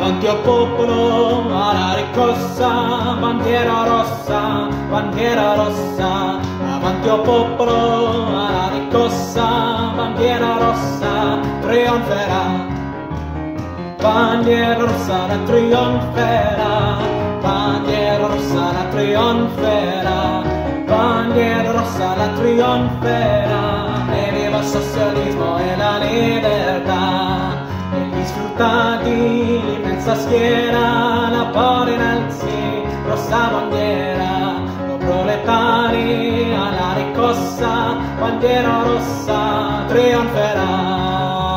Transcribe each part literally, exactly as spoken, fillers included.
Avanti al popolo, alla ricossa, bandiera rossa, bandiera rossa. Avanti al popolo, alla ricossa, bandiera rossa, trionferà. Bandiera rossa la trionferà, bandiera rossa la trionferà, bandiera rossa la trionferà. E viva il socialismo e la libertà, e gli sfruttati, l'immensa schiera, la pone innalzi, rossa bandiera, o proletari alla ricossa, bandiera rossa trionferà.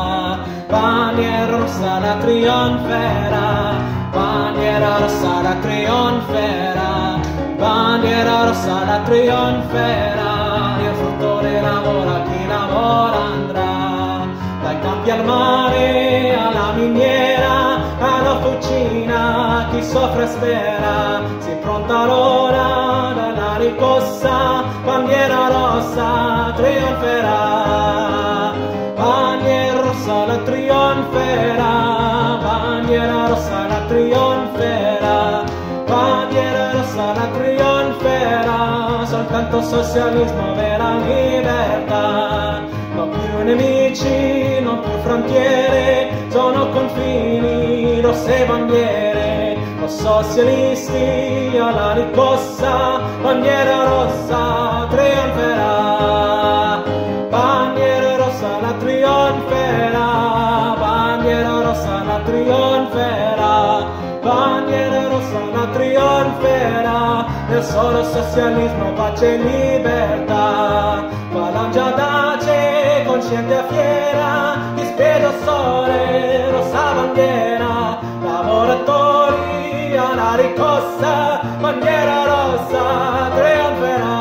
Bandiera rossa la trionferà, bandiera rossa la trionferà, bandiera rossa la trionferà. Il fruttore lavora, chi lavora andrà, dai campi al mare, alla miniera, alla fucina, chi soffre spera, si pronta l'ora dalla ricossa, bandiera rossa trionferà. Bandiera rossa la trionferà, bandiera rossa la trionferà, bandiera rossa la trionferà. Soltanto socialismo, vera libertà, non più nemici, non più frontiere, sono confini, rosse bandiere, o socialisti alla ricossa, bandiera rossa trionferà. Bandiera rossa la trionferà, bandiera rossa la trionferà, bandiera rossa la trionferà. Nel solo socialismo, pace e libertà, falangia dace, cosciente a fiera, dispiedo sole, rossa bandiera, lavoratori alla ricossa, bandiera rossa trionferà.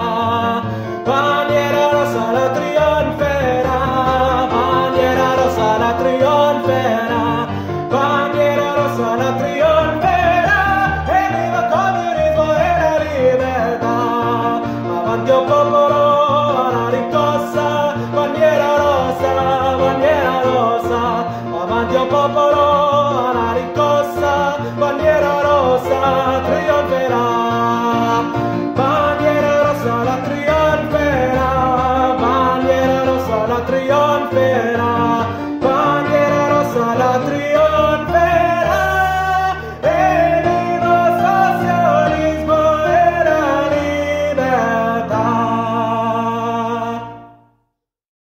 Bandiera rossa la trionferà, bandiera rossa la trionferà, bandiera rossa la trionferà. E viva il comunismo e la libertà. Avanti al popolo, alla ricossa, bandiera rossa, bandiera rossa. Avanti al popolo.